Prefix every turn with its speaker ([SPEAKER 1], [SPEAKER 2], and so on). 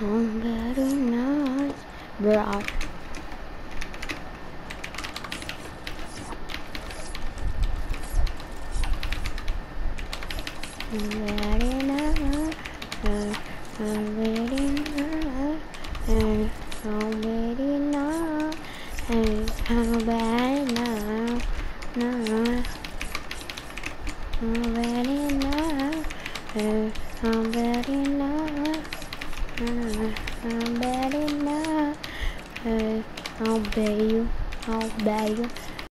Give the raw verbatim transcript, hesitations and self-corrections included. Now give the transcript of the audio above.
[SPEAKER 1] Somebody knows, bro. Somebody knows, uh, somebody knows, uh, somebody knows, uh, somebody knows, knows, somebody knows, uh, somebody knows. Somebody know, uh, I'll bet you, I'll bet you.